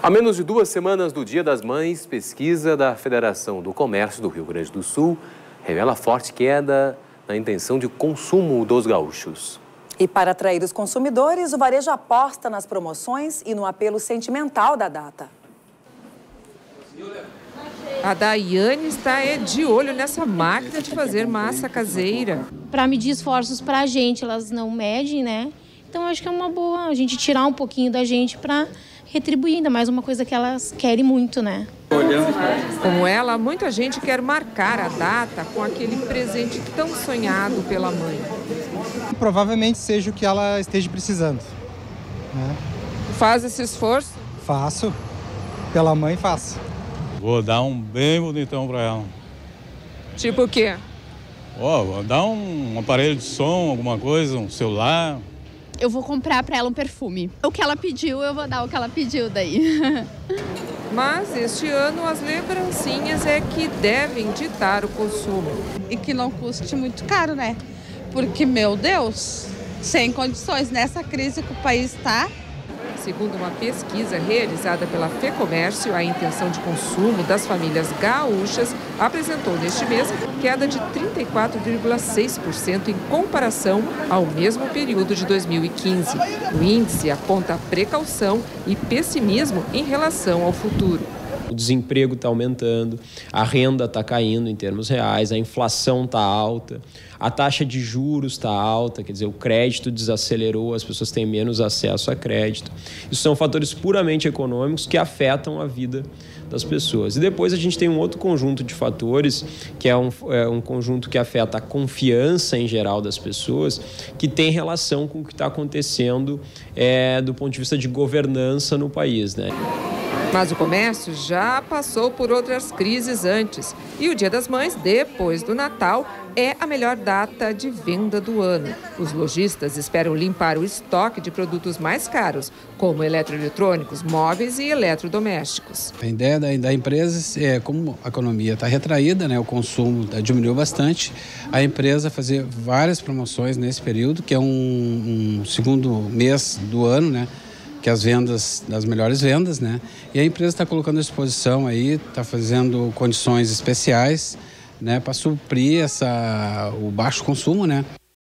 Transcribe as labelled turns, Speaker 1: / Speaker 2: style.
Speaker 1: A menos de 2 semanas do Dia das Mães, pesquisa da Federação do Comércio do Rio Grande do Sul revela forte queda na intenção de consumo dos gaúchos.
Speaker 2: E para atrair os consumidores, o varejo aposta nas promoções e no apelo sentimental da data.
Speaker 3: A Daiane está de olho nessa máquina de fazer massa caseira.
Speaker 4: Para medir esforços para a gente, elas não medem, né? Então, acho que é uma boa a gente tirar um pouquinho da gente para retribuir, ainda mais uma coisa que elas querem muito, né?
Speaker 3: Como ela, muita gente quer marcar a data com aquele presente tão sonhado pela mãe.
Speaker 5: Provavelmente seja o que ela esteja precisando, né?
Speaker 3: Faz esse esforço?
Speaker 5: Faço. Pela mãe, faço.
Speaker 6: Vou dar um bem bonitão para ela.
Speaker 3: Tipo o quê?
Speaker 6: Vou dar um aparelho de som, alguma coisa, um celular.
Speaker 7: Eu vou comprar para ela um perfume. O que ela pediu, eu vou dar o que ela pediu daí.
Speaker 3: Mas este ano as lembrancinhas é que devem ditar o consumo.
Speaker 8: E que não custe muito caro, né? Porque, meu Deus, sem condições, nessa crise que o país está.
Speaker 3: Segundo uma pesquisa realizada pela FEComércio, a intenção de consumo das famílias gaúchas apresentou neste mês queda de 34,6% em comparação ao mesmo período de 2015. O índice aponta precaução e pessimismo em relação ao futuro.
Speaker 9: O desemprego está aumentando, a renda está caindo em termos reais, a inflação está alta, a taxa de juros está alta, quer dizer, o crédito desacelerou, as pessoas têm menos acesso a crédito. Isso são fatores puramente econômicos que afetam a vida das pessoas. E depois a gente tem um outro conjunto de fatores, que é um conjunto que afeta a confiança em geral das pessoas, que tem relação com o que está acontecendo do ponto de vista de governança no país, né?
Speaker 3: Mas o comércio já passou por outras crises antes. E o Dia das Mães, depois do Natal, é a melhor data de venda do ano. Os lojistas esperam limpar o estoque de produtos mais caros, como eletroeletrônicos, móveis e eletrodomésticos.
Speaker 10: A ideia da empresa é, como a economia está retraída, né, o consumo diminuiu bastante, a empresa fazer várias promoções nesse período, que é um segundo mês do ano, né? Que as vendas, das melhores vendas, né? E a empresa está colocando à disposição aí, está fazendo condições especiais, né? Para suprir o baixo consumo, né?